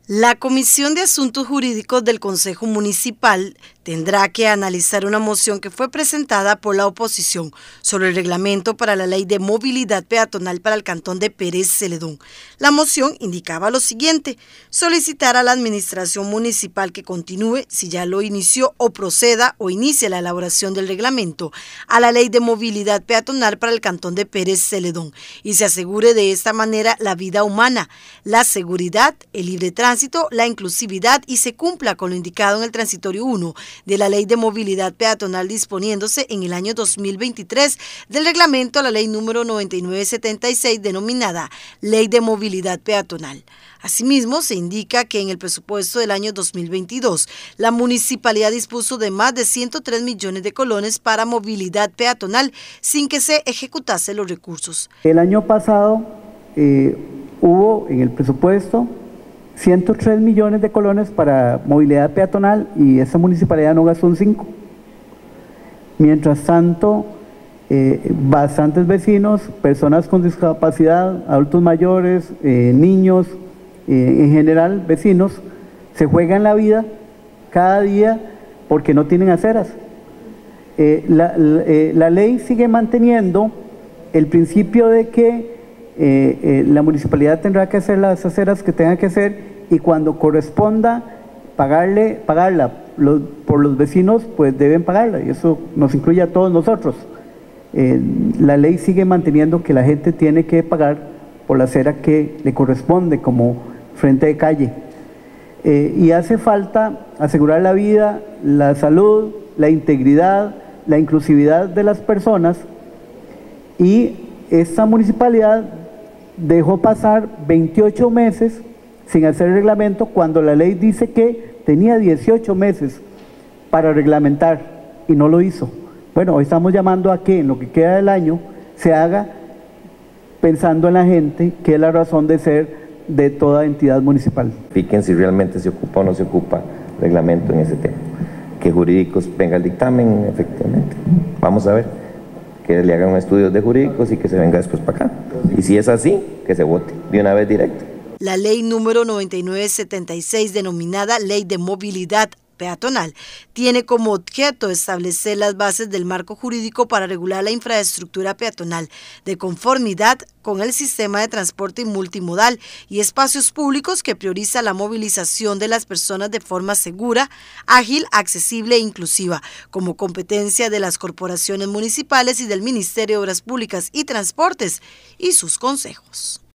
La Comisión de Asuntos Jurídicos del Consejo Municipal tendrá que analizar una moción que fue presentada por la oposición sobre el reglamento para la Ley de Movilidad Peatonal para el Cantón de Pérez Celedón. La moción indicaba lo siguiente: solicitar a la Administración Municipal que continúe, si ya lo inició, o proceda o inicie la elaboración del reglamento a la Ley de Movilidad Peatonal para el Cantón de Pérez Celedón y se asegure de esta manera la vida humana, la seguridad, el libre tránsito, la inclusividad y se cumpla con lo indicado en el transitorio 1 de la Ley de Movilidad Peatonal, disponiéndose en el año 2023 del reglamento a la Ley número 9976 denominada Ley de Movilidad Peatonal. Asimismo, se indica que en el presupuesto del año 2022 la municipalidad dispuso de más de 103 millones de colones para movilidad peatonal sin que se ejecutasen los recursos. El año pasado hubo en el presupuesto 103 millones de colones para movilidad peatonal y esa municipalidad no gastó un 5. Mientras tanto, bastantes vecinos, personas con discapacidad, adultos mayores, niños, en general vecinos, se juegan la vida cada día porque no tienen aceras. La ley sigue manteniendo el principio de que la municipalidad tendrá que hacer las aceras que tenga que hacer y cuando corresponda pagarla por los vecinos, pues deben pagarla y eso nos incluye a todos nosotros. La ley sigue manteniendo que la gente tiene que pagar por la acera que le corresponde como frente de calle. Y hace falta asegurar la vida, la salud, la integridad, la inclusividad de las personas y esta municipalidad dejó pasar 28 meses sin hacer el reglamento cuando la ley dice que tenía 18 meses para reglamentar y no lo hizo. Bueno, hoy estamos llamando a que en lo que queda del año se haga pensando en la gente, que es la razón de ser de toda entidad municipal. Fíjense si realmente se ocupa o no se ocupa reglamento en ese tema. Que jurídicos venga el dictamen, efectivamente. Vamos a ver, que le hagan estudios de jurídicos y que se venga después para acá. Y si es así, que se vote de una vez directo. La ley número 9976, denominada Ley de Movilidad Peatonal, tiene como objeto establecer las bases del marco jurídico para regular la infraestructura peatonal de conformidad con el sistema de transporte multimodal y espacios públicos que prioriza la movilización de las personas de forma segura, ágil, accesible e inclusiva, como competencia de las corporaciones municipales y del Ministerio de Obras Públicas y Transportes y sus consejos.